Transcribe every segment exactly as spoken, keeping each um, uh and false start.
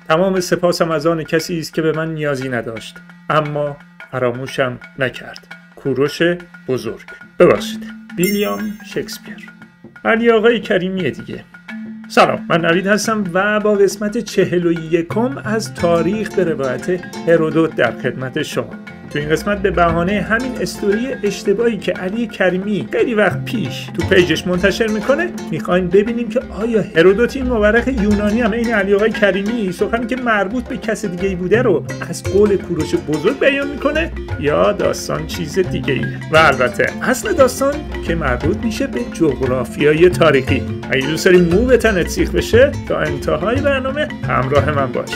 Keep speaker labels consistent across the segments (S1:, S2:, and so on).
S1: تمام سپاسم از آن کسی است که به من نیازی نداشت اما فراموشم نکرد. کوروش بزرگ. ببخشید، ویلیام شکسپیر. علی آقای کریمی دیگه. سلام، من نوید هستم و با قسمت چهل و یکم از تاریخ به روایت هرودوت در خدمت شما. تو این قسمت به بهانه همین استوری اشتباهی که علی کریمی خیلی وقت پیش تو پیجش منتشر میکنه میخوایم ببینیم که آیا هرودوت این مورخ یونانی هم این علی آقای کریمی سخنی که مربوط به کس دیگه ای بوده رو از قول کوروش بزرگ بیان میکنه یا داستان چیز دیگه ایه. و البته اصل داستان که مربوط میشه به جغرافیای تاریخی. اگه دوست داری مو به تنت سیخ بشه تا انتهای برنامه همراه من باش.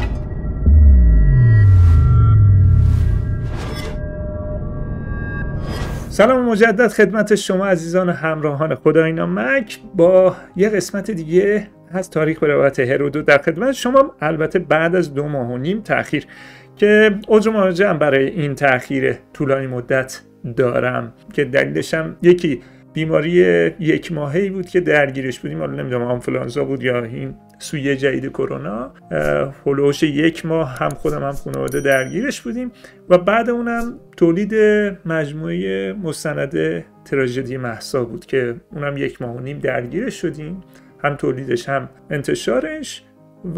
S1: سلام مجدد خدمت شما عزیزان همراهان خدای نامک با یه قسمت دیگه از تاریخ به روایت هرودوت در خدمت شما، البته بعد از دو ماه و نیم تأخیر که عذر مراجعه‌ام برای این تأخیر طولانی مدت دارم که دلیلش هم یکی بیماری یک ماهه‌ای بود که درگیرش بودیم، حالا نمیدونم آنفولانزا بود یا این سویه جدید کرونا. هولوش یک ماه هم خودم هم خانواده درگیرش بودیم و بعد اونم تولید مجموعه مستند تراژدی مهسا بود که اونم یک ماه و نیم درگیرش شدیم، هم تولیدش هم انتشارش، و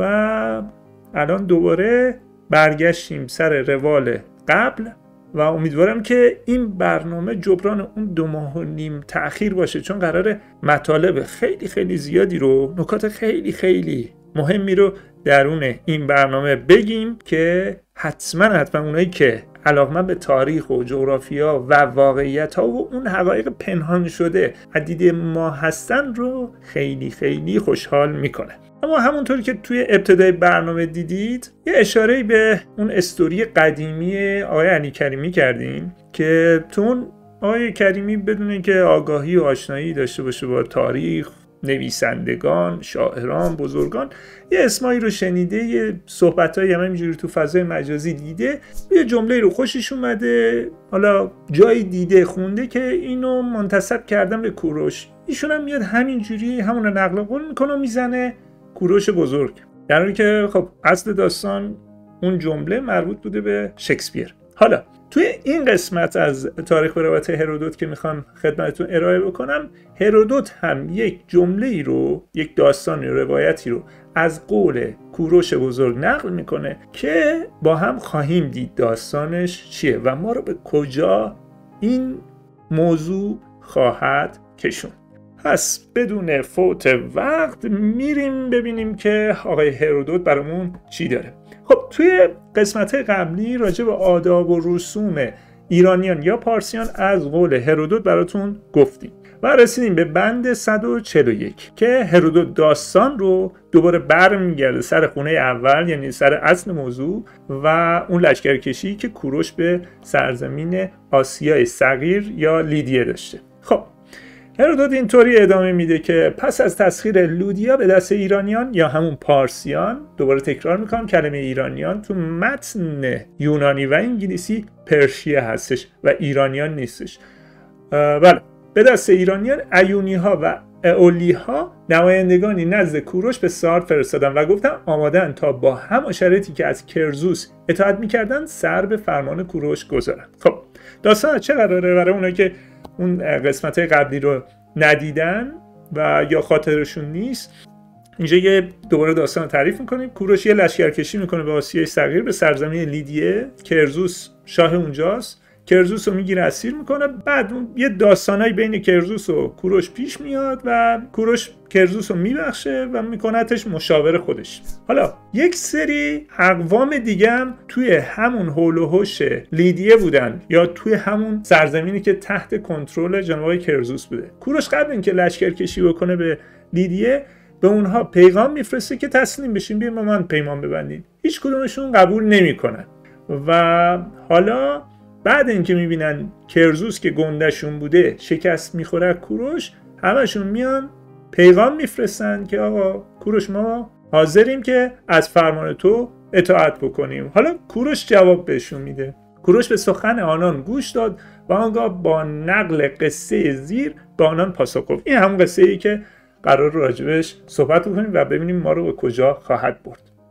S1: الان دوباره برگشتیم سر روال قبل و امیدوارم که این برنامه جبران اون دو ماه و نیم تأخیر باشه، چون قراره مطالب خیلی خیلی زیادی رو، نکات خیلی خیلی مهمی رو درون این برنامه بگیم که حتما حتما اونایی که علاقمند به تاریخ و جغرافیا و واقعیت ها و اون حقایق پنهان شده از دید ما هستن رو خیلی خیلی خوشحال میکنه. اما همونطوری که توی ابتدای برنامه دیدید یه اشاره‌ای به اون استوری قدیمی آقای علی کریمی کردیم که تو اون آقای کریمی بدون اینکه آگاهی و آشنایی داشته باشه با تاریخ، نویسندگان، شاعران، بزرگان، یه اسمایی رو شنیده، یه صحبتایی هم اینجوری تو فضای مجازی دیده، یه جمله رو خوشش اومده، حالا جایی دیده خونده که اینو منتسب کردن به کوروش. ایشون هم میاد همینجوری همون رو نقل قول میکنه و میزنه کوروش بزرگ، در حالی که خب اصل داستان اون جمله مربوط بوده به شکسپیر. حالا توی این قسمت از تاریخ به روایت هرودوت که میخوام خدمتتون ارائه بکنم، هرودوت هم یک جمله ای رو، یک داستانی رو، روایتی رو از قول کوروش بزرگ نقل میکنه که با هم خواهیم دید داستانش چیه و ما رو به کجا این موضوع خواهد کشوند. پس بدون فوت وقت میریم ببینیم که آقای هرودوت برامون چی داره. خب توی قسمت قبلی راجع به آداب و رسوم ایرانیان یا پارسیان از قول هرودوت براتون گفتیم و رسیدیم به بند صد و چهل و یک که هرودوت داستان رو دوباره برمیگرده سر خونه اول، یعنی سر اصل موضوع و اون لشکرکشی که کوروش به سرزمین آسیای صغیر یا لیدیه داشته. خب هرودوت اینطوری ادامه میده که پس از تسخیر لودیا به دست ایرانیان یا همون پارسیان، دوباره تکرار میکنم کلمه ایرانیان تو متن یونانی و انگلیسی پرشیه هستش و ایرانیان نیستش. بله، به دست ایرانیان ایونی ها و ائولی ها نمایندگانی نزد کوروش به سارد فرستادن و گفتن آمادن تا با هم شرایطی که از کرزوس اطاعت میکردن سر به فرمان کوروش گذارن. خب داستان چه قراره برای اونایی که اون قسمت قبلی رو ندیدن و یا خاطرشون نیست؟ اینجا یه دوباره داستان رو تعریف میکنیم. کوروش یه لشکرکشی میکنه به آسیای صغیر، به سرزمین لیدیه. کرزوس شاه اونجاست، کرزوس رو میگیره اسیر میکنه. بعد یه داستانایی بین کرزوس و کوروش پیش میاد و کوروش کرزوس رو میبخشه و میکنتش مشاور خودش. حالا یک سری اقوام دیگه هم توی همون هول و هوش لیدیه بودن یا توی همون سرزمینی که تحت کنترل جناب آقای کرزوس بوده. کوروش قبل اینکه لشکرکشی بکنه به لیدیه به اونها پیغام میفرسته که تسلیم بشین، بیاین با من پیمان ببندین. هیچ کدومشون قبول نمیکنن و حالا بعد اینکه میبینن کرزوس که گندشون بوده شکست میخوره کوروش، همشون میان پیغام میفرستن که آقا کوروش ما حاضریم که از فرمان تو اطاعت بکنیم. حالا کوروش جواب بهشون میده. کوروش به سخن آنان گوش داد و آنگاه با نقل قصه زیر به آنان پاسخ گفت. این همون قصه ای که قرار راجبش صحبت بکنیم و ببینیم ما رو به کجا خواهد برد.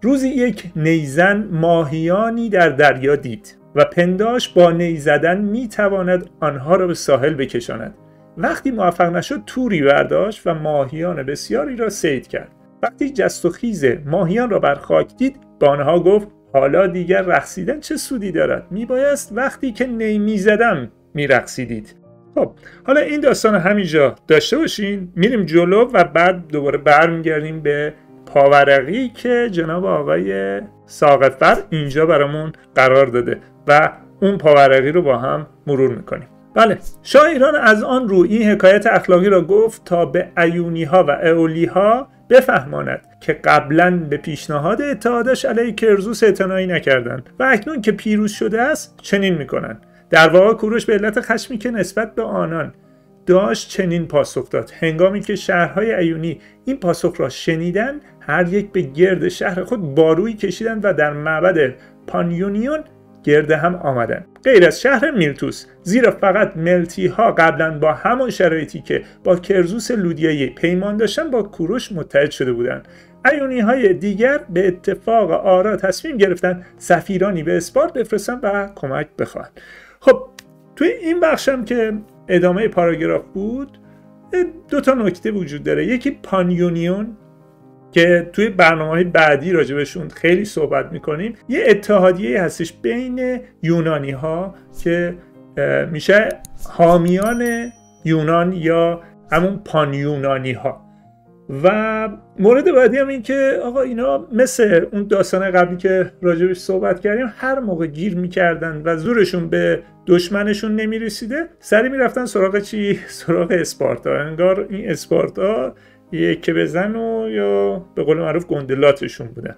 S1: روزی یک نیزن ماهیانی در دریا دید و پنداش با نی زدن می تواند آنها را به ساحل بکشاند. وقتی موفق نشد توری برداشت و ماهیان بسیاری را صید کرد. وقتی جست و خیز ماهیان را بر خاک دید به آنها گفت حالا دیگر رقصیدن چه سودی دارد؟ میبایست وقتی که نی میزدم میرقصیدید. خب حالا این داستان همینجا داشته باشین، میریم جلو و بعد دوباره برمیگردیم به پاورقی که جناب آقای ساقطفر اینجا برامون قرار داده و اون پاورقی رو با هم مرور میکنیم. بله، شاه ایران از آن رو این حکایت اخلاقی را گفت تا به ایونی ها و ائولی ها بفهماند که قبلا به پیشنهاد اتحادش علیه کرزوس اعتنایی نکردند و اکنون که پیروز شده است چنین میکنند. در واقع کوروش به علت خشمی که نسبت به آنان داشت چنین پاسخ داد. هنگامی که شهرهای ایونی این پاسخ را شنیدند هر یک به گرد شهر خود بارویی کشیدند و در معبد پانیونیون گرد هم آمدند، غیر از شهر میلتوس، زیرا فقط ملتی ها قبلا با همان شرایطی که با کرزوس لودیایی پیمان داشتن با کوروش متحد شده بودند. ایونی های دیگر به اتفاق آرا تصمیم گرفتن سفیرانی به اسپارت بفرستن و کمک بخواهند. خب توی این بخشم که ادامه پاراگراف بود دو تا نکته وجود داره. یکی پانیونیون که توی برنامه‌های بعدی راجبشون خیلی صحبت میکنیم، یه اتحادیه هستش بین یونانی ها که میشه حامیان یونان یا همون پانیونانی ها. و مورد بعدی هم این که آقا اینا مثل اون داستان قبلی که راجبش صحبت کردیم هر موقع گیر میکردن و زورشون به دشمنشون نمیرسیده سری میرفتن سراغ چی؟ سراغ اسپارتا. انگار این اسپارتا یکی بزن و یا به قول معروف گندلاتشون بودن.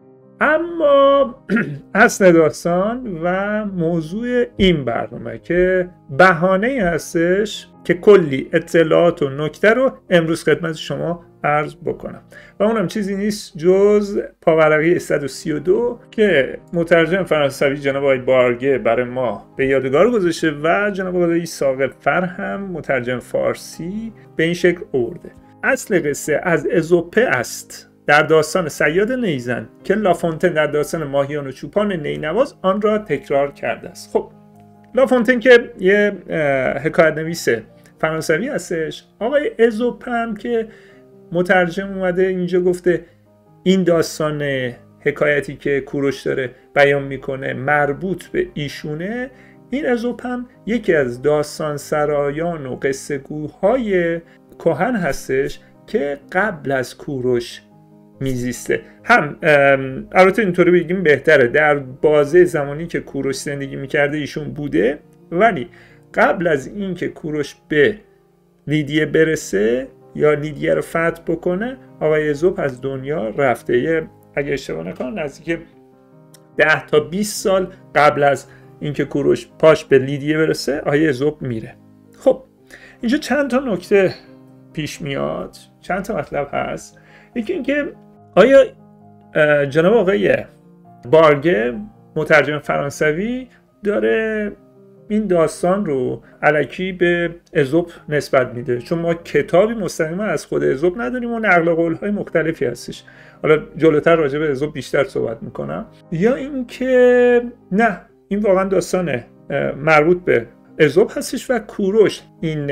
S1: اما اصل داستان و موضوع این برنامه که بهانه هستش که کلی اطلاعات و نکته رو امروز خدمت شما عرض بکنم و اونم چیزی نیست جز پاورقی صد و سی و دو که مترجم فرانسوی جناب آقای بارگه برای ما به یادگار گذاشته و جناب آقای ساقطفر هم مترجم فارسی به این شکل آورده. اصل قصه از ازوپه است در داستان صیاد نیزن که لافونتن در داستان ماهیان و چوپان نینواز آن را تکرار کرده است. خب لافونتن که یه حکایت نویس فرانسوی هستش، آقای ازوپه هم که مترجم اومده اینجا گفته این داستان حکایتی که کوروش داره بیان میکنه مربوط به ایشونه. این ازوپه هم یکی از داستان سرایان و قصه گوهای کهن هستش که قبل از کوروش میزیسته. هم البته اینطوری بگیم بهتره، در بازه زمانی که کوروش زندگی میکرده ایشون بوده، ولی قبل از این که کوروش به لیدیه برسه یا لیدیه رو فتح بکنه آقای ازوپ از دنیا رفته. یه اگه اشتباه نکنم نزدیک ده تا بیست سال قبل از اینکه کوروش پاش به لیدیه برسه آقای ازوپ میره. خب اینجا چند تا نکته پیش میاد، چند تا مطلب هست. یکی اینکه آیا جناب آقای بارگه مترجم فرانسوی داره این داستان رو الکی به ازوپ نسبت میده، چون ما کتابی مستقیما از خود ازوپ نداریم و نقل قول‌های مختلفی هستش. حالا جلوتر راجع به ازوپ بیشتر صحبت میکنم. یا اینکه نه، این واقعا داستان مربوط به ازوپ هستش و کوروش این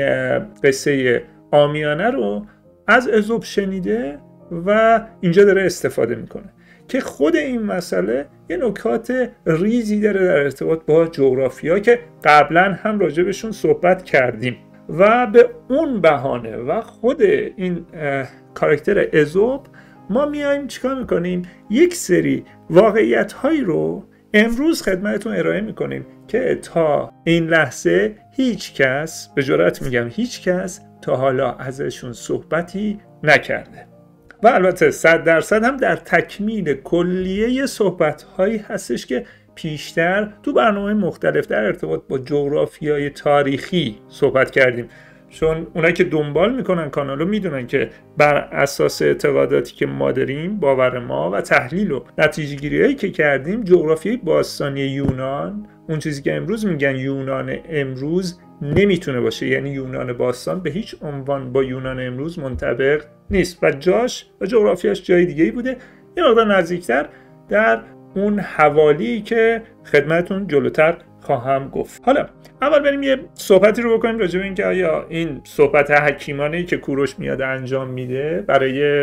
S1: قصه عامیانه رو از ازوپ شنیده و اینجا داره استفاده میکنه که خود این مسئله یه نکات ریزی داره در ارتباط با جغرافیا که قبلا هم راجبشون صحبت کردیم و به اون بهانه و خود این کاراکتر ازوپ ما میایم چیکار میکنیم؟ یک سری واقعیت هایی رو امروز خدمتتون ارائه میکنیم که تا این لحظه هیچ کس، به جرات میگم هیچ کس تا حالا ازشون صحبتی نکرده و البته صد درصد هم در تکمیل کلیه صحبت هایی هستش که پیشتر تو برنامه مختلف در ارتباط با جغرافیای تاریخی صحبت کردیم. چون اونایی که دنبال میکنن کانالو میدونن که بر اساس اعتقاداتی که ما داریم، باور ما و تحلیل و نتیجه گیری هایی که کردیم، جغرافیای باستانی یونان، اون چیزی که امروز میگن یونان امروز، نمیتونه باشه. یعنی یونان باستان به هیچ عنوان با یونان امروز منطبق نیست و جاش و جغرافیاش جای دیگه‌ای بوده، یه مقدار نزدیکتر در اون حوالی که خدمتون جلوتر خواهم گفت. حالا اول بریم یه صحبتی رو بکنیم راجع به اینکه آیا این صحبت حکیمانه‌ای که کوروش میاد انجام میده برای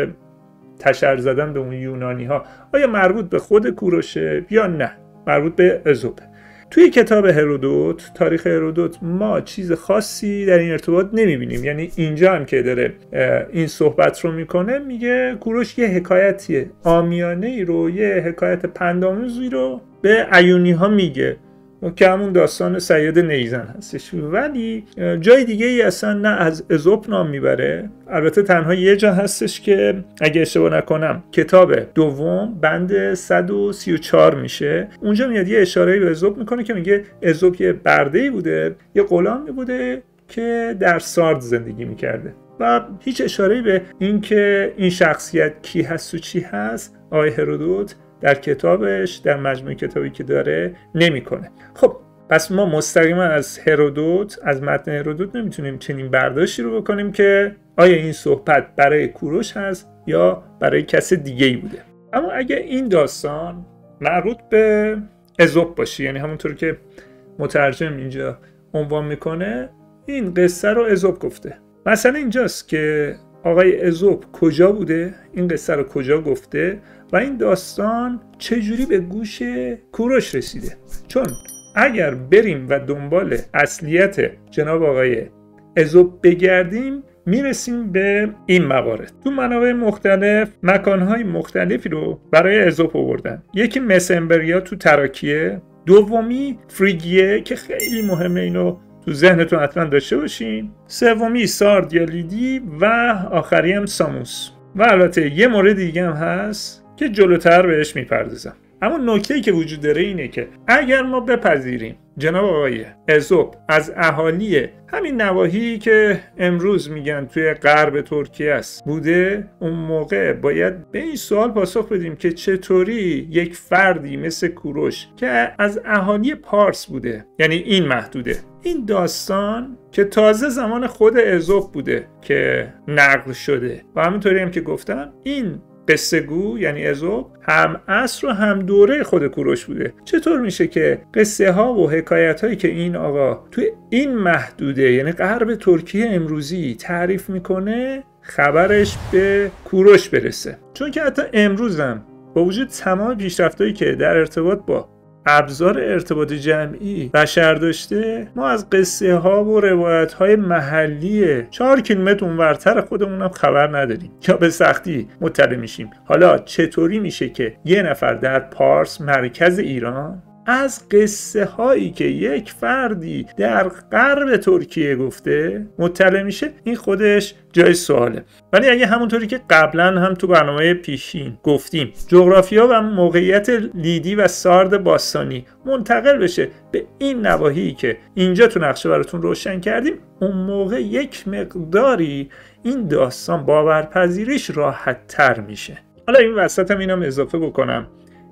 S1: تشر زدن به اون یونانی ها آیا مربوط به خود کوروشه یا نه مربوط به ازوپه. توی کتاب هرودوت، تاریخ هرودوت، ما چیز خاصی در این ارتباط نمیبینیم. یعنی اینجا هم که داره این صحبت رو میکنه میگه کوروش یه حکایتی عامیانه ای رو، یه حکایت پندآمیزی رو به ایونی ها میگه که همون داستان سید نیزن هستش، ولی جای دیگه ای اصلا نه از ازوپ نام میبره. البته تنها یه جا هستش که اگه اشتباه نکنم کتاب دوم بند صد و سی و چهار میشه، اونجا میاد یه اشاره‌ای به ازوپ میکنه که میگه ازوپ یه برده‌ای بوده، یه غلامی بوده که در سارد زندگی میکرده و هیچ اشاره‌ای به این که این شخصیت کی هست و چی هست آقای هرودوت در کتابش، در مجموع کتابی که داره نمیکنه. خب پس ما مستقیما از هرودوت، از متن هرودوت نمیتونیم چنین برداشتی رو بکنیم که آیا این صحبت برای کوروش هست یا برای کس دیگه ای بوده. اما اگه این داستان مربوط به ازوپ باشه، یعنی همونطور که مترجم اینجا عنوان میکنه این قصه رو ازوپ گفته، مثلا اینجاست که آقای ازوپ کجا بوده، این قصه رو کجا گفته و این داستان چجوری به گوش کوروش رسیده. چون اگر بریم و دنبال اصلیت جناب آقای ازوپ بگردیم میرسیم به این موارد. تو منابع مختلف مکانهای مختلفی رو برای ازوپ آوردن. یکی مسمبریا تو تراکیه، دومی فریگیه که خیلی مهمه، اینو تو ذهنتون حتما داشته باشین، سومی سارد یا لیدی و آخری هم ساموس. و البته یه مورد دیگه هم هست که جلوتر بهش میپردازم. اما نکته‌ای که وجود داره اینه که اگر ما بپذیریم جناب آقای ازوپ از اهالی همین نواحی که امروز میگن توی غرب ترکیه است بوده، اون موقع باید به این سوال پاسخ بدیم که چطوری یک فردی مثل کوروش که از اهالی پارس بوده، یعنی این محدوده، این داستان که تازه زمان خود ازوپ بوده که نقل شده و همینطوری هم که گفتم این قصه گو یعنی ازوپ هم عصر و هم دوره خود کوروش بوده، چطور میشه که قصه ها و حکایت هایی که این آقا توی این محدوده یعنی غرب ترکیه امروزی تعریف میکنه خبرش به کوروش برسه؟ چون که حتی امروز هم با وجود تمام پیشرفتایی که در ارتباط با ابزار ارتباط جمعی بشر داشته، ما از قصه ها و روایت های محلی چهار کیلومتر اونورتر خودمون هم خبر نداریم یا به سختی مطلع میشیم. حالا چطوری میشه که یه نفر در پارس مرکز ایران از قصه هایی که یک فردی در غرب ترکیه گفته مطلع میشه؟ این خودش جای سواله. ولی اگه همونطوری که قبلا هم تو برنامه پیشین گفتیم جغرافیا و موقعیت لیدی و سارد باستانی منتقل بشه به این نواحی که اینجا تو نقشه براتون روشن کردیم، اون موقع یک مقداری این داستان باورپذیریش راحت تر میشه. حالا این وسط هم اینم اضافه بکنم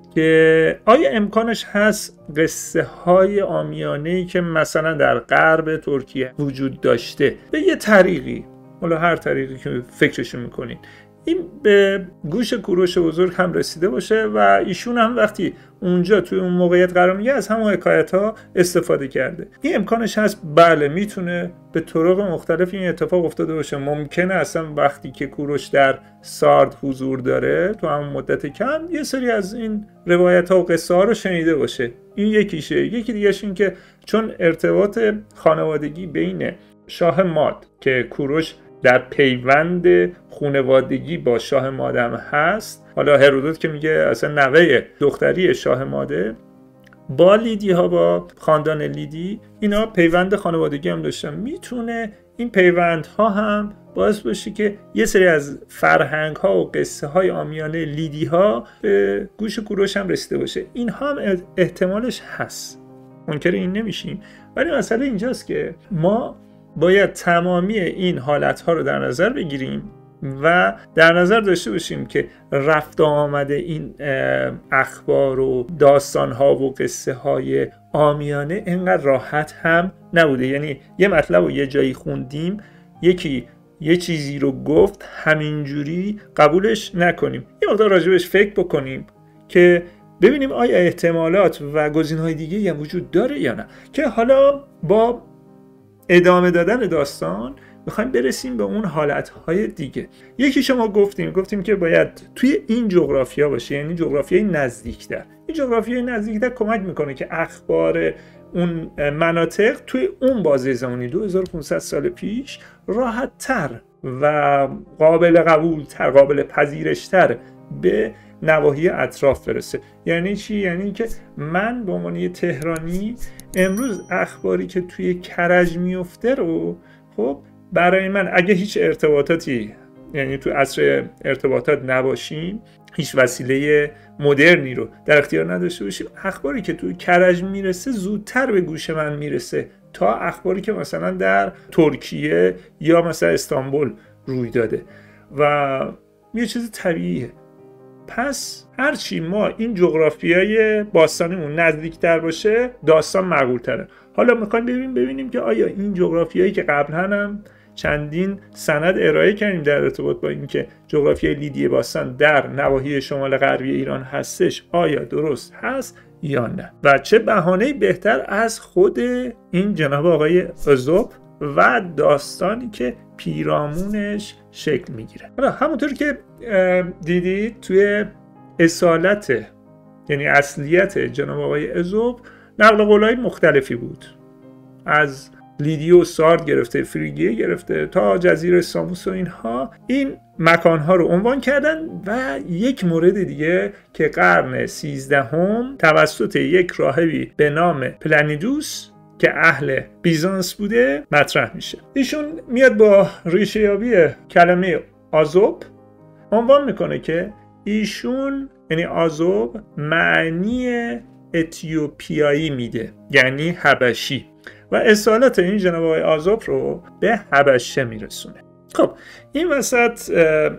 S1: که آیا امکانش هست قصه های عامیانه‌ای که مثلا در غرب ترکیه وجود داشته به یه طریقی، حالا هر طریقی که فکرشو میکنین، این به گوش کوروش بزرگ هم رسیده باشه و ایشون هم وقتی اونجا توی اون موقعیت قرار میگه از همون حکایت ها استفاده کرده؟ این امکانش هست؟ بله، میتونه به طرق مختلف این اتفاق افتاده باشه. ممکنه اصلا وقتی که کوروش در سارد حضور داره تو همون مدت کم یه سری از این روایت ها و قصه ها رو شنیده باشه. این یکیشه. یکی دیگهش این که چون ارتباط خانوادگی بین شاه ماد که کوروش در پیوند خانوادگی با شاه مادم هست، حالا هرودوت که میگه اصلا نوه دختری شاه ماده، با لیدی ها، با خاندان لیدی، اینا پیوند خانوادگی هم داشتن. میتونه این پیوند ها هم باعث باشه که یه سری از فرهنگ ها و قصه های عامیانه لیدی ها به گوش کوروش هم رسیده باشه. این هم احتمالش هست، منکر این نمیشیم. ولی مسئله اینجاست که ما باید تمامی این حالتها رو در نظر بگیریم و در نظر داشته باشیم که رفت آمده این اخبار و داستانها و قصه های عامیانه اینقدر راحت هم نبوده. یعنی یه مطلب رو یه جایی خوندیم، یکی یه چیزی رو گفت، همینجوری قبولش نکنیم، یه مقدار راجبش فکر بکنیم که ببینیم آیا احتمالات و گزینه‌های دیگه هم وجود داره یا نه، که حالا با ادامه دادن داستان میخوایم برسیم به اون حالتهای دیگه. یکی شما گفتیم گفتیم که باید توی این جغرافیا باشه، یعنی جغرافیای نزدیکتر. این جغرافیای نزدیکتر کمک میکنه که اخبار اون مناطق توی اون بازه زمانی دو هزار و پانصد سال پیش راحت تر و قابل قبول تر، قابل پذیرش تر به نواحی اطراف برسه. یعنی چی؟ یعنی که من به عنوان تهرانی امروز اخباری که توی کرج میفته رو، خب برای من اگه هیچ ارتباطاتی، یعنی تو عصر ارتباطات نباشیم، هیچ وسیله مدرنی رو در اختیار نداشته باشیم، اخباری که توی کرج میرسه زودتر به گوش من میرسه تا اخباری که مثلا در ترکیه یا مثلا استانبول روی داده و یه چیز طبیعیه. پس هرچی ما این جغرافیای باستانیمون نزدیکتر باشه داستان معقول تره. حالا میخوایم ببینیم ببینیم که آیا این جغرافیایی که قبلا هم چندین سند ارائه کردیم در ارتباط با اینکه جغرافیای لیدی باستان در نواحی شمال غربی ایران هستش، آیا درست هست یا نه، و چه بهانه‌ای بهتر از خود این جناب آقای ایزوپ و داستانی که پیرامونش شکل میگیره. حالا همونطور که دیدید توی اصالت، یعنی اصلیت جناب آقای ایزوپ، نقل قولای مختلفی بود، از لیدی و سارد گرفته، فریگیه گرفته تا جزیره ساموس و اینها. این مکانها رو عنوان کردن و یک مورد دیگه که قرن سیزدهم توسط یک راهبی به نام پلانیدوس که اهل بیزانس بوده مطرح میشه. ایشون میاد با ریشه یابی کلمه آزوپ عنوان میکنه که ایشون، یعنی آزوپ، معنی اتیوپیایی میده، یعنی حبشی، و اصالت این جناب آقای آزوپ رو به حبشه میرسونه. خب این وسط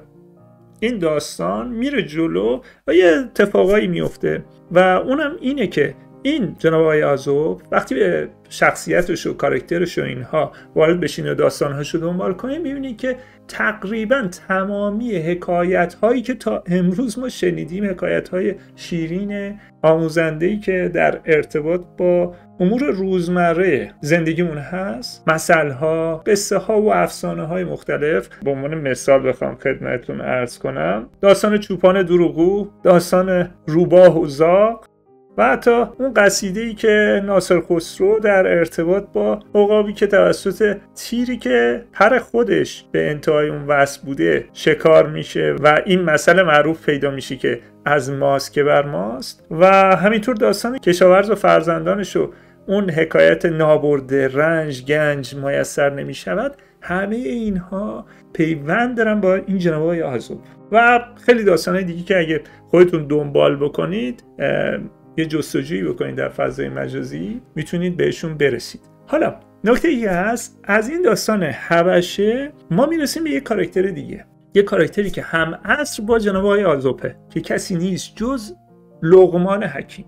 S1: این داستان میره جلو و یه اتفاقایی میفته و اونم اینه که این جناب آقای آزوپ وقتی به شخصیتش و کاراکترش و اینها وارد بشین و داستانهاش رو دنبال کنیم، میبینی که تقریبا تمامی حکایت هایی که تا امروز ما شنیدیم، حکایت های شیرین آموزنده‌ای که در ارتباط با امور روزمره زندگیمون هست، مثل ها، قصه ها و افسانه های مختلف، به عنوان مثال بخوام خدمتتون عرض کنم، داستان چوپان دروغگو، داستان روباه و زاغ، و حتی اون قصیده‌ای که ناصر خسرو در ارتباط با عقابی که توسط تیری که پر خودش به انتهای اون وصل بوده شکار میشه و این مسئله معروف پیدا میشه که از ماست که بر ماست، و همینطور داستان کشاورز و فرزندانش و اون حکایت نابرده رنج گنج میسر نمیشود. همه اینها پیوند دارن با این جناب آقای آزوپ و خیلی داستانهای دیگه که اگه خودتون دنبال بکنید، یه جستجویی بکنید در فضای مجازی، میتونید بهشون برسید. حالا نکته ای هست، از این داستان حبشه ما میرسیم به یه کاراکتر دیگه، یه کاراکتری که هم عصر با جناب آقای آزوپه که کسی نیست جز لقمان حکیم.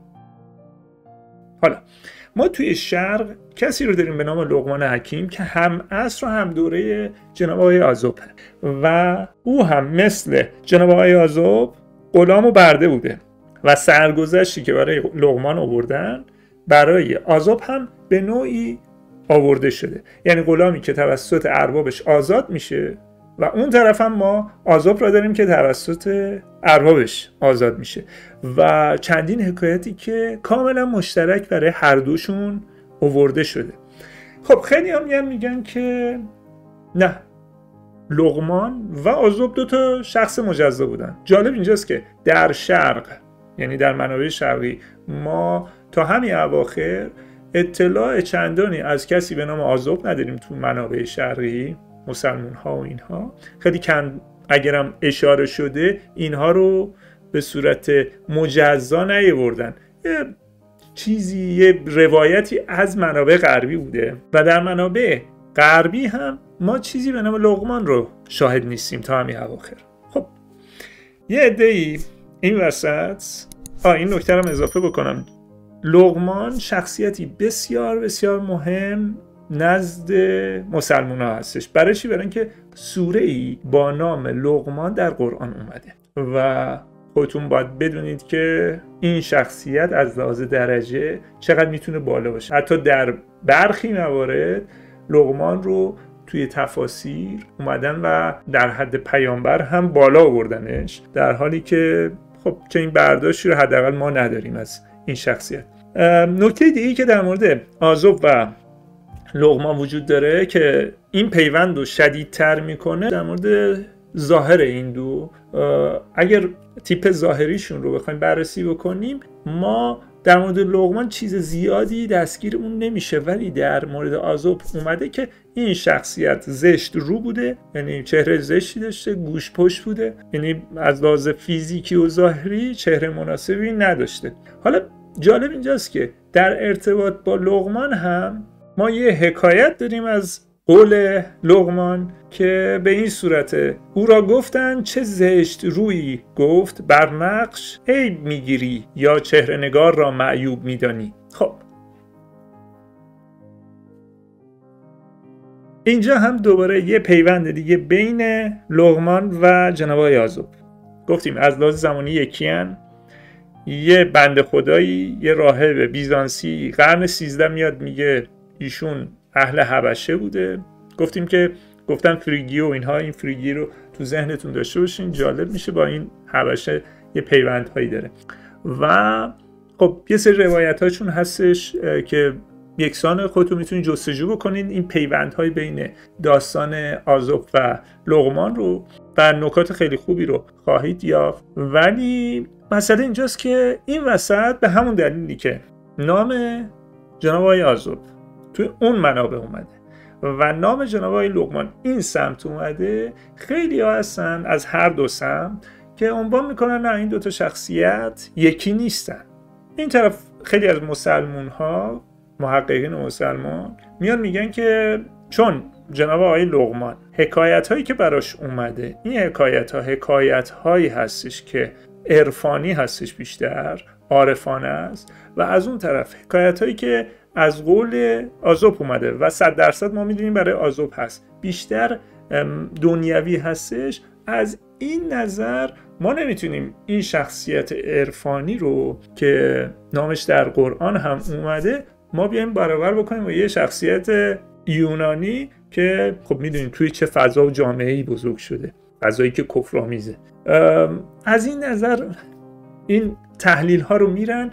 S1: حالا ما توی شرق کسی رو داریم به نام لقمان حکیم که هم عصر و هم دوره جناب آقای آزوپه و او هم مثل جناب آقای آزوپ غلام و برده بوده و سرگذشتی که برای لقمان آوردن برای آزوپ هم به نوعی آورده شده، یعنی غلامی که توسط اربابش آزاد میشه و اون طرف هم ما آزوپ را داریم که توسط اربابش آزاد میشه و چندین حکایتی که کاملا مشترک برای هر دوشون آورده شده. خب خیلی هم میگن, میگن که نه، لقمان و آزوپ دو تا شخص مجزا بودن. جالب اینجاست که در شرق، یعنی در منابع شرقی، ما تا همین اواخر اطلاع چندانی از کسی به نام آزوپ نداریم. تو منابع شرقی مسلمون ها و اینها خیلی کم، اگرم اشاره شده، اینها رو به صورت مجزا نیاوردن. یه چیزی، یه روایتی از منابع غربی بوده و در منابع غربی هم ما چیزی به نام لقمان رو شاهد نیستیم تا همین اواخر. خب یه عده‌ای این وسط، آه این نکته رو اضافه بکنم، لقمان شخصیتی بسیار بسیار مهم نزد مسلمان ها هستش. برای چی؟ برای اینکه سوره ای با نام لقمان در قرآن اومده و خودتون باید بدونید که این شخصیت از لحاظ درجه چقدر میتونه بالا باشه. حتی در برخی موارد لقمان رو توی تفاسیر اومدن و در حد پیامبر هم بالا آوردنش، در حالی که خب چه این برداشتی رو حداقل ما نداریم از این شخصیت. نکته دیگه‌ای که در مورد آزوب و لقمان وجود داره که این پیوند رو شدیدتر میکنه در مورد ظاهر این دو. اگر تیپ ظاهریشون رو بخوایم بررسی بکنیم، ما در مورد لقمان چیز زیادی دستگیر اون نمیشه، ولی در مورد آزوب اومده که این شخصیت زشت رو بوده، یعنی چهره زشتی داشته، گوش پشت بوده، یعنی از لحاظ فیزیکی و ظاهری چهره مناسبی نداشته. حالا جالب اینجاست که در ارتباط با لقمان هم ما یه حکایت داریم از قول لقمان که به این صورته: او را گفتن چه زشت روی گفت، بر نقش عیب میگیری یا چهره نگار را معیوب میدانی. خب اینجا هم دوباره یه پیوند دیگه بین لقمان و جناب آقای آزوب. گفتیم از لحاظ زمانی یکیان، یه بنده خدایی، یه راهب بیزانسی قرن سیزده میاد میگه ایشون اهل حبشه بوده. گفتیم که گفتن فریگی و اینها، این فریگی رو تو ذهنتون داشته باشین، جالب میشه، با این حبشه یه پیوندهایی داره. و خب یه سری روایت هاشون هستش که یکسان خودتون میتونید جستجو بکنین این پیوندهای بین داستان آزوب و لقمان رو و نکات خیلی خوبی رو خواهید یافت. ولی مسئله اینجاست که این وسط به همون دلیلی که نام جناب آقای آزوب توی اون منابع اومده و نام جناب آقای لقمان این سمت اومده، خیلی ها هستن از هر دو سمت که عنوان میکنن نه این دوتا شخصیت یکی نیستن. این طرف خیلی از مسلمون ها، محققین مسلمان، میان میگن که چون جناب آقای لقمان حکایت هایی که براش اومده، این حکایت ها حکایت هایی هستش که عرفانی هستش، بیشتر عارفانه است، و از اون طرف حکایت هایی که از قول آزوب اومده و صد درصد ما میدونیم برای آزوب هست، بیشتر دنیوی هستش. از این نظر ما نمیتونیم این شخصیت عرفانی رو که نامش در قرآن هم اومده ما بیایم برابر بکنیم با یه شخصیت یونانی که خب میدونیم توی چه فضا و جامعه‌ای بزرگ شده، فضایی که کفرآمیزه. از این نظر این تحلیل ها رو میرن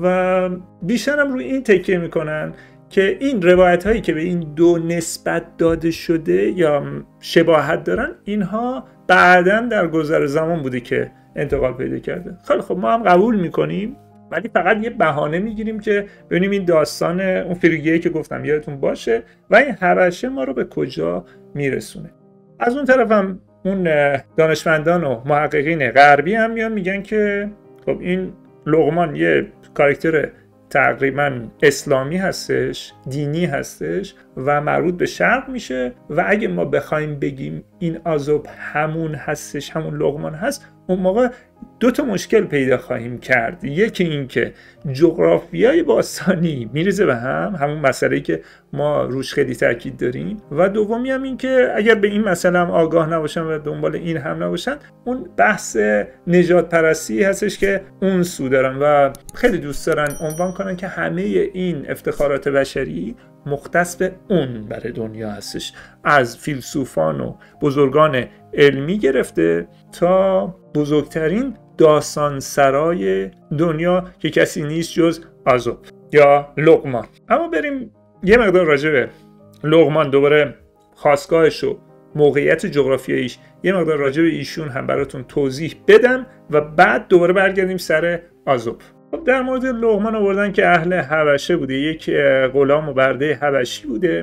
S1: و بیشتر هم روی این تکیه میکنن که این روایت هایی که به این دو نسبت داده شده یا شباهت دارن، اینها بعداً در گذر زمان بوده که انتقال پیدا کرده. خیلی خب ما هم قبول میکنیم، ولی فقط یه بهانه میگیریم که ببینیم این داستان اون فریگیه که گفتم یادتون باشه و این حبشه ما رو به کجا میرسونه. از اون طرف هم اون دانشمندان و محققین غربی هم میان میگن که خب این لقمان یه کاراکتر تقریبا اسلامی هستش، دینی هستش و مربوط به شرق میشه و اگه ما بخوایم بگیم این آزوب همون هستش، همون لقمان هست، اون موقع دو تا مشکل پیدا خواهیم کرد. یکی این که جغرافیای باستانی میریزه به هم، همون مسئله‌ای که ما روش خیلی تاکید داریم، و دومی هم این که اگر به این مسئله هم آگاه نباشن و دنبال این هم نباشن، اون بحث نجات پرستی هستش که اون سو دارن و خیلی دوست دارن عنوان کنن که همه این افتخارات بشری مختص به اون برای دنیا هستش، از فیلسوفان و بزرگان علمی گرفته تا بزرگترین داستان سرای دنیا که کسی نیست جز آزوب یا لقمان. اما بریم یه مقدار راجع به لقمان، دوباره خاستگاهش و موقعیت جغرافیاییش، یه مقدار راجع به ایشون هم براتون توضیح بدم و بعد دوباره برگردیم سر آزوب. خب در مورد لقمان آوردن که اهل حبشه بوده، یک غلام و برده حبشی بوده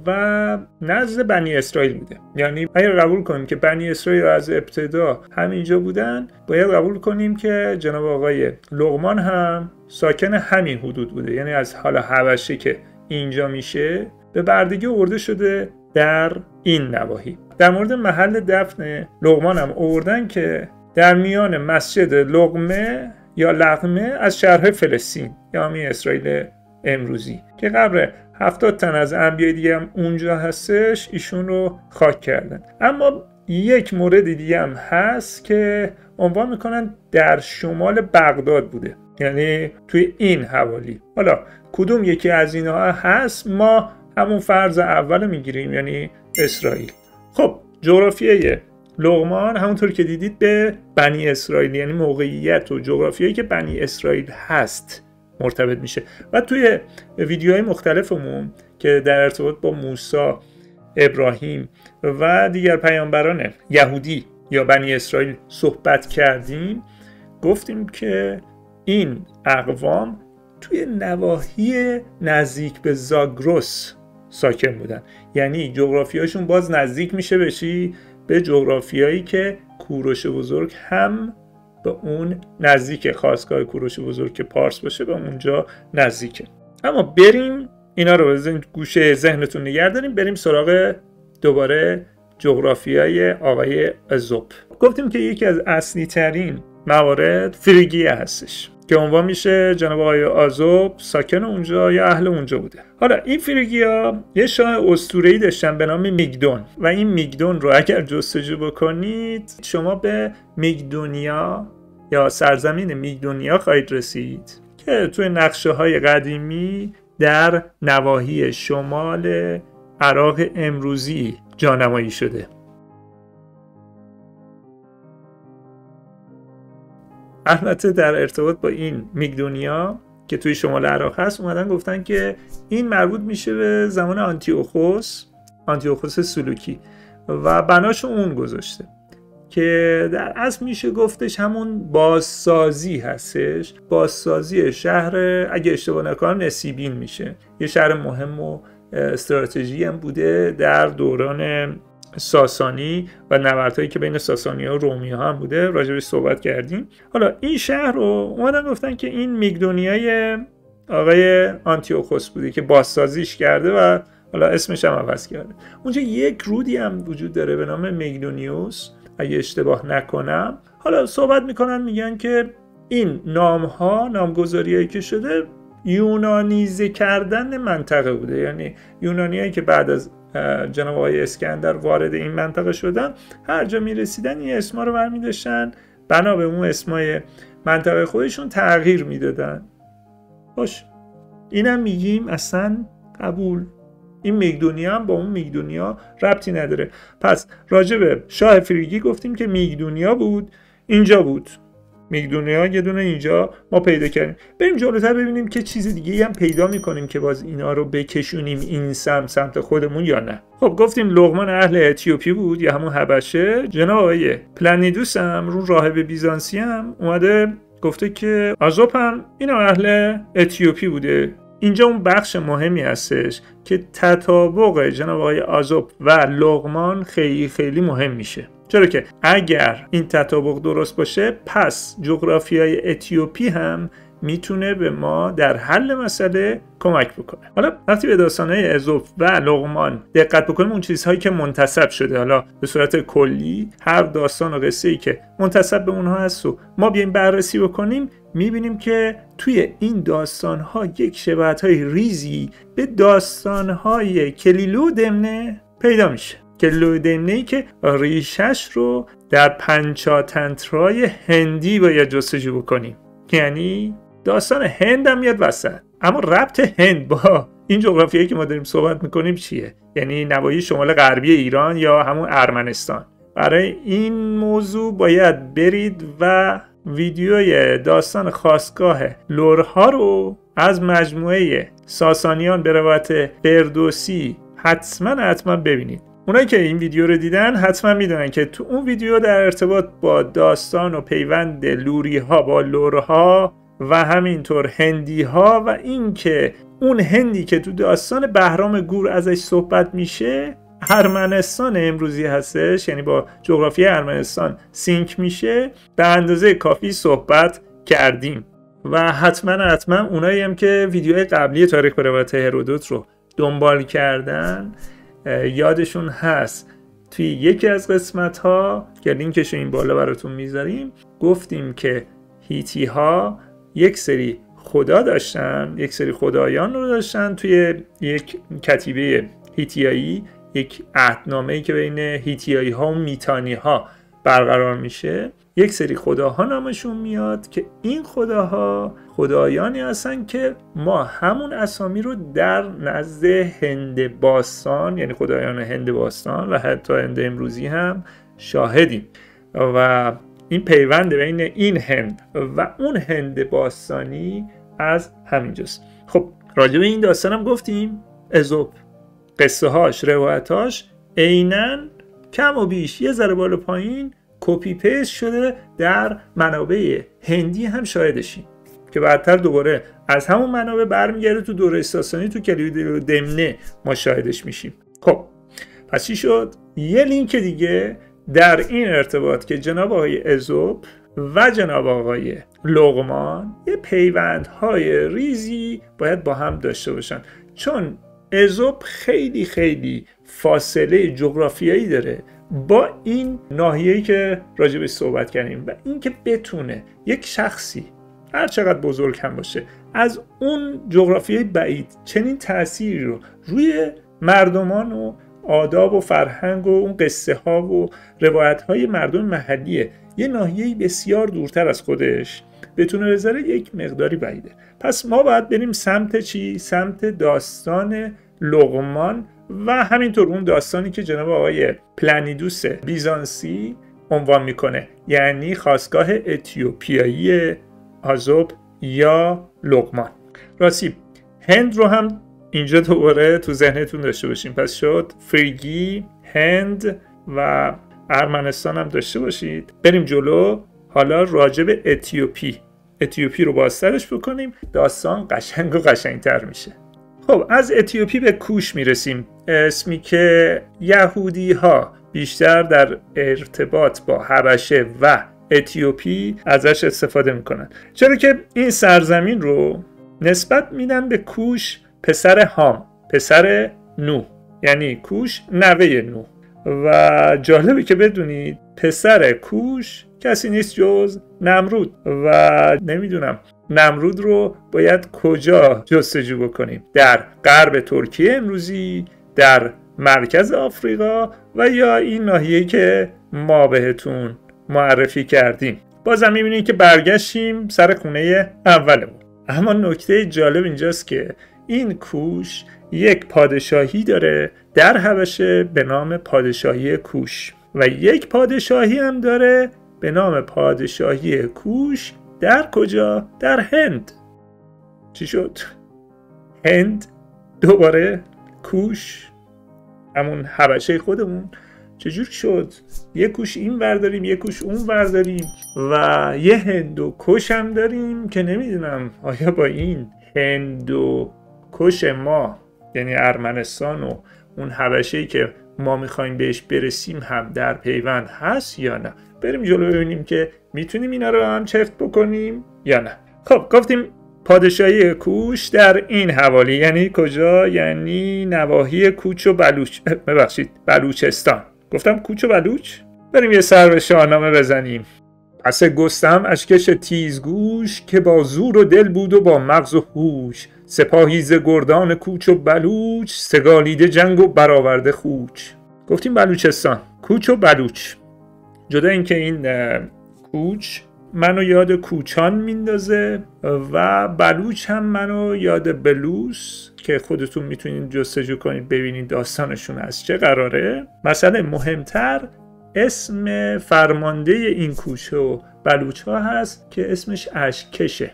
S1: و نزد بنی اسرائیل بوده. یعنی اگر قبول کنیم که بنی اسرائیل از ابتدا همینجا بودن، باید قبول کنیم که جناب آقای لقمان هم ساکن همین حدود بوده، یعنی از حالا حبشه که اینجا میشه به بردگی آورده شده در این نواحی. در مورد محل دفن لقمان هم آوردن که در میان مسجد لقمه یا لقمه از شهرهای فلسطین یا همین اسرائیل امروزی که قبر هفتاد تن از انبیاء دیگه هم اونجا هستش، ایشون رو خاک کردن. اما یک مورد دیگه هم هست که عنوان میکنن در شمال بغداد بوده، یعنی توی این حوالی. حالا کدوم یکی از اینها هست؟ ما همون فرض اول میگیریم، یعنی اسرائیل. خب جغرافیای لقمان همونطور که دیدید به بنی اسرائیل، یعنی موقعیت و جغرافیایی که بنی اسرائیل هست مرتبط میشه. و توی ویدیوهای مختلفمون که در ارتباط با موسی، ابراهیم و دیگر پیامبران یهودی یا بنی اسرائیل صحبت کردیم، گفتیم که این اقوام توی نواحی نزدیک به زاگرس ساکن بودن، یعنی جغرافیاشون باز نزدیک میشه به چی؟ به جغرافیایی که کوروش بزرگ هم به اون نزدیکه، خاستگاه کوروش بزرگ که پارس باشه به اونجا نزدیکه. اما بریم اینا رو به گوشه ذهنتون نگه داریم، بریم سراغ دوباره جغرافیای آقای ازوپ. گفتیم که یکی از اصلی ترین موارد فریگیه هستش که عنوان میشه جناب آقای آزوپ ساکن اونجا یا اهل اونجا بوده. حالا این فریگیا یه شاه اسطوره‌ای داشتن به نام میگدون و این میگدون رو اگر جستجو بکنید شما به میگدونیا یا سرزمین میگدونیا خواهید رسید که توی نقشه های قدیمی در نواحی شمال عراق امروزی جانمایی شده. البته در ارتباط با این میگدونیا که توی شمال عراق هست اومدن گفتن که این مربوط میشه به زمان آنتیوخوس آنتیوخوس سلوکی و بناشو اون گذاشته که در اصل میشه گفتش همون بازسازی هستش، بازسازی شهر، اگه اشتباه نکنم نسیبین میشه، یه شهر مهم و استراتژی هم بوده در دوران ساسانی و نبردهایی که بین ساسانی ها و رومی ها هم بوده، راجبش صحبت کردیم. حالا این شهر رو اومدن گفتن که این میگدونیای آقای آنتیوخوس بوده که بازسازیش کرده و حالا اسمش هم عوض کرده. اونجا یک رودی هم وجود داره به نام میگدونیوس اگه اشتباه نکنم. حالا صحبت میکنن میگن که این نام ها، نامگذاریایی که شده یونانیزه کردن منطقه بوده، یعنی یونانیایی که بعد از جناب آقای اسکندر وارد این منطقه شدن هر جا میرسیدن این اسما رو برمی‌داشتن بنا به اون اسمای منطقه خودشون تغییر میدادن. باش اینم میگیم اصلا قبول، این میگدونیا هم با اون میگدونیا ربطی نداره. پس راجع به شاه فریگی گفتیم که میگدونیا بود، اینجا بود میگدونیا یه دونه اینجا ما پیدا کردیم. بریم جلوتر ببینیم که چیز دیگه هم پیدا میکنیم که باز اینا رو بکشونیم این سمت سمت خودمون یا نه. خب گفتیم لقمان اهل اتیوپی بود یا همون حبشه. جناب آقای پلانیدوس هم رو راهب بیزانسی هم اومده گفته که آزوپ هم اینا اهل اتیوپی بوده. اینجا اون بخش مهمی هستش که تطابق جناب آقای آزوپ و لقمان خیلی خیلی مهم میشه، چرا که اگر این تطابق درست باشه پس جغرافیای اتیوپی هم میتونه به ما در حل مسئله کمک بکنه. حالا وقتی به داستانهای ازوپ و لقمان دقت بکنیم اون چیزهایی که منتسب شده، حالا به صورت کلی هر داستان و قصه‌ای که منتسب به اونها هست و ما بیایم بررسی بکنیم میبینیم که توی این داستانها یک شباهت‌های ریزی به داستانهای کلیلو دمنه پیدا میشه. کلیلو دمنه‌ای که ریشش رو در پنچاتنترای هندی باید جستجو بکنیم، یعنی داستان هند هم میاد وسط. اما ربط هند با این جغرافیایی که ما داریم صحبت میکنیم چیه؟ یعنی نواحی شمال غربی ایران یا همون ارمنستان. برای این موضوع باید برید و ویدیوی داستان خاستگاه لرها رو از مجموعه ساسانیان به روایت فردوسی حتما حتما ببینید. اونایی که این ویدیو رو دیدن حتما میدونن که تو اون ویدیو در ارتباط با داستان و پیوند لوری ها با لرها و همینطور هندی ها و این که اون هندی که تو داستان بهرام گور ازش صحبت میشه ارمنستان امروزی هستش، یعنی با جغرافی ارمنستان سینک میشه، به اندازه کافی صحبت کردیم. و حتما حتما اونایی هم که ویدیوهای قبلی تاریخ به روایت هرودوت رو دنبال کردن یادشون هست توی یکی از قسمت ها که لینکش این بالا براتون میذاریم گفتیم که هیتی ها یک سری خدا داشتن، یک سری خدایان رو داشتن توی یک کتیبه هیتیایی یک عهدنامه‌ای که بین هیتیایی ها و میتانی ها برقرار میشه، یک سری خداها نامشون میاد که این خداها خدایانی هستن که ما همون اسامی رو در نزد هند باستان، یعنی خدایان هند باستان و حتی هند امروزی هم شاهدیم و این پیوند بین این هند و اون هند باستانی از همینجاست. خب راجع به این داستان هم گفتیم، ازوپ قصه هاش، روایتاش عیناً کم و بیش یه ذره بالا پایین کپی پیست شده در منابع هندی هم شاهدشیم که بعدتر دوباره از همون منابع برمیگرده تو دوره ساسانی، تو کلید و دمنه ما شاهدش میشیم. خب پس چی شد؟ یه لینک دیگه در این ارتباط که جناب آقای ازوپ و جناب آقای لقمان یه پیوندهای ریزی باید با هم داشته باشن، چون ازوپ خیلی خیلی فاصله جغرافیایی داره با این ناحیه‌ای که راجبش صحبت کردیم و اینکه بتونه یک شخصی هر چقدر بزرگ هم باشه از اون جغرافیای بعید چنین تأثیری رو روی مردمان و آداب و فرهنگ و اون قصه ها و روایت های مردم محلیه یه ناحیه‌ای بسیار دورتر از خودش بتونه بذاره، یک مقداری بعیده. پس ما باید بریم سمت چی؟ سمت داستان لقمان و همینطور اون داستانی که جناب آقای پلانیدوس بیزانسی عنوان میکنه، یعنی خاستگاه اتیوپیایی آزوپ یا لقمان. راستی هند رو هم اینجا دوباره تو ذهنتون داشته باشیم. پس شد فریگی، هند و ارمنستان هم داشته باشید. بریم جلو، حالا راجع به اتیوپی اتیوپی رو بازترش بکنیم، داستان قشنگ و قشنگتر میشه. خب از اتیوپی به کوش میرسیم، اسمی که یهودی ها بیشتر در ارتباط با حبشه و اتیوپی ازش استفاده میکنن، چرا که این سرزمین رو نسبت میدن به کوش پسر هام، پسر نوح، یعنی کوش نوه نوح. و جالبه که بدونید پسر کوش کسی نیست جز نمرود و نمیدونم نمرود رو باید کجا جستجو بکنیم؟ در غرب ترکیه امروزی، در مرکز آفریقا و یا این ناحیه‌ای که ما بهتون معرفی کردیم. بازم میبینید که برگشتیم سر خونه اولمون. اما نکته جالب اینجاست که این کوش یک پادشاهی داره در حبشه به نام پادشاهی کوش و یک پادشاهی هم داره به نام پادشاهی کوش در کجا؟ در هند. چی شد؟ هند دوباره کوش، همون حبشه خودمون. چجور شد؟ یه کوش این برداریم یه کوش اون برداریم و یه هند و کش هم داریم که نمیدونم آیا با این هند و کش ما، یعنی ارمنستان و اون حبشه‌ای که ما میخوایم بهش برسیم هم در پیوند هست یا نه. بریم جلو ببینیم که میتونیم اینا رو هم چفت بکنیم یا نه. خب گفتیم پادشاهی کوش در این حوالی، یعنی کجا؟ یعنی نواحی کوچ و بلوچ، ببخشید بلوچستان. گفتم کوچ و بلوچ؟ بریم یه سر به شاهنامه بزنیم. پس گستم اشکش تیزگوش که با زور و دل بود و با مغز و هوش، سپاهی ز گردان کوچ و بلوچ، سگالیده جنگ و برآورده خوچ. گفتیم بلوچستان، کوچ و بلوچ. جدا اینکه این کوچ منو یاد کوچان میندازه و بلوچ هم منو یاد بلوس که خودتون میتونید جستجو کنید ببینید داستانشون از چه قراره. مثلا مهمتر اسم فرمانده این کوچه و بلوچ ها هست که اسمش اشکشه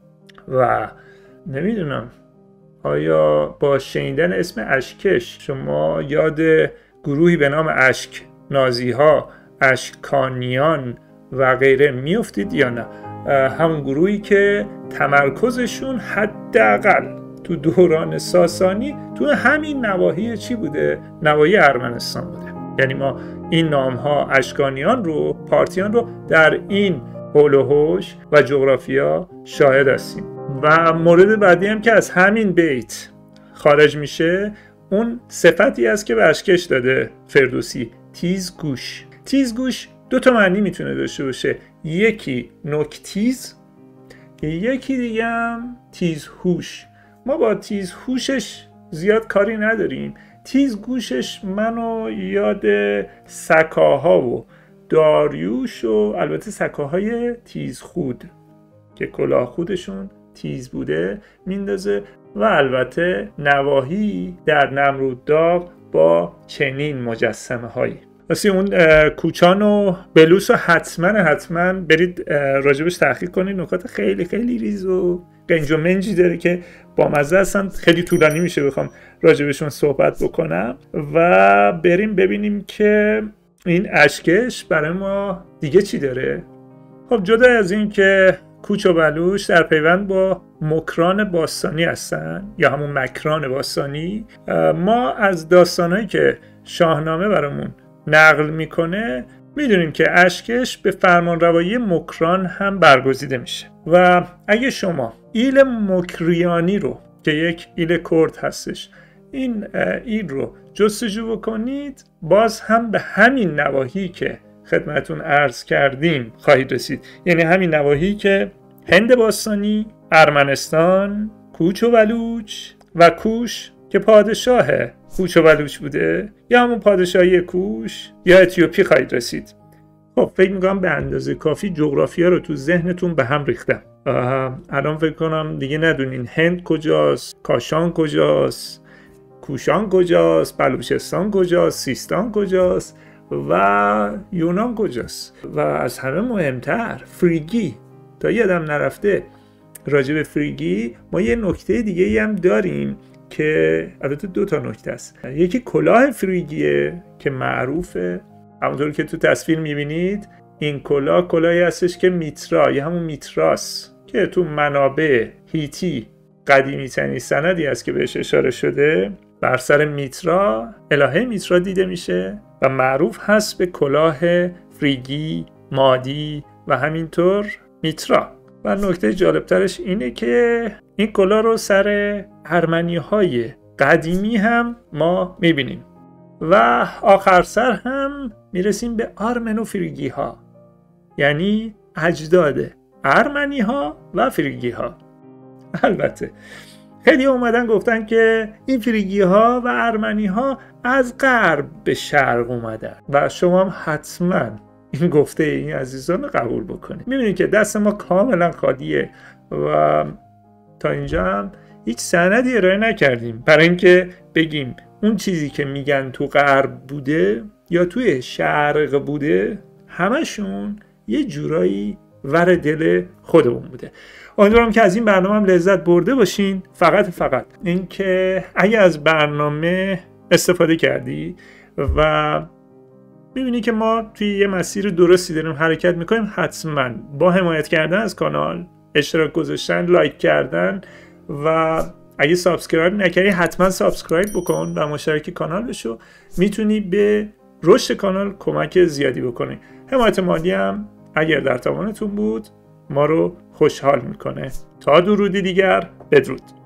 S1: و نمیدونم آیا با شنیدن اسم اشکش شما یاد گروهی به نام اشک نازی ها، اشکانیان و غیره میافتید یا نه؟ همون گروهی که تمرکزشون حداقل تو دوران ساسانی تو همین نواحی چی بوده؟ نواحی ارمنستان بوده. یعنی ما این نام ها اشکانیان رو، پارتیان رو در این حول و حوش و جغرافیا شاهد هستیم. و مورد بعدی هم که از همین بیت خارج میشه اون صفتی است که به اشکش داده فردوسی، تیزگوش. تیزگوش دو تا معنی میتونه داشته باشه، یکی نکتیز، یکی دیگه هم تیزهوش. ما با تیزهوشش زیاد کاری نداریم، تیزگوشش منو یاد سکاها و داریوش و البته سکاهای تیزخود که کلاه خودشون تیز بوده میندازه و البته نواحی در نمرودداغ با چنین مجسمه هایی. واسه اون کوچان و بلوس رو حتما حتما برید راجبش تحقیق کنید. نکات خیلی خیلی ریز و گنج و منجی داره که با مزه هستن. خیلی طولانی میشه بخوام راجبشون صحبت بکنم و بریم ببینیم که این اشکش برای ما دیگه چی داره. خب جدا از این که کوچ و بلوش در پیوند با مکران باستانی هستن یا همون مکران باستانی، ما از داستانهایی که شاهنامه برامون نقل میکنه میدونیم که اشکش به فرمانروایی مکران هم برگزیده میشه و اگه شما ایل مکریانی رو که یک ایل کرد هستش این ایل رو جستجو بکنید باز هم به همین نواحی که خدمتون عرض کردیم خواهید رسید. یعنی همین نواحی که هند باستانی، ارمنستان، کوچ و بلوچ و کوش که پادشاه کوچ و بلوچ بوده یا همون پادشاهی کوش یا اتیوپی خواهید رسید. خب فکر میکنم به اندازه کافی جغرافیا رو تو ذهنتون به هم ریختم. الان فکر کنم دیگه ندونین هند کجاست، کاشان کجاست، کوشان کجاست، بلوچستان کجاست، سیستان کجاست و یونان کجاست. و از همه مهمتر فریگی. تا یادم نرفته راجع به فریگی ما یه نکته دیگه ای هم داریم که البته دو تا نکته است. یکی کلاه فریگیه که معروفه، همونطور که تو تصویر میبینید این کلاه کلاهی هستش که میترا یا همون میتراس که تو منابع هیتی قدیمی ترین سندی است که بهش اشاره شده بر سر میترا الهه میترا دیده میشه و معروف هست به کلاه فریگی، مادی و همینطور میترا. و نکته جالبترش اینه که این کلاه رو سر ارمنی های قدیمی هم ما میبینیم و آخر سر هم میرسیم به آرمن و فریگی ها، یعنی اجداد ارمنی ها و فریگی ها. البته خیلی اومدن گفتن که این فریگی ها و ارمنی ها از غرب به شرق اومدن و شما هم حتما این گفته این عزیزان رو قبول بکنید. میبینید که دست ما کاملا خالیه و تا اینجا هم هیچ سندی ارائه نکردیم برای اینکه بگیم اون چیزی که میگن تو غرب بوده یا توی شرق بوده همشون یه جورایی ور دل خودمون بوده. امیدوارم که از این برنامه هم لذت برده باشین. فقط فقط این که اگه از برنامه استفاده کردی و میبینی که ما توی یه مسیر درستی داریم حرکت میکنیم، حتما با حمایت کردن از کانال، اشتراک گذاشتن، لایک کردن و اگه سابسکرایب نکردی حتما سابسکرایب بکن و مشترک کانال بشو. میتونی به رشد کانال کمک زیادی بکنی. حمایت مالی هم اگر در توانتون بود ما رو خوشحال میکنه. تا درودی دیگر، بدرود.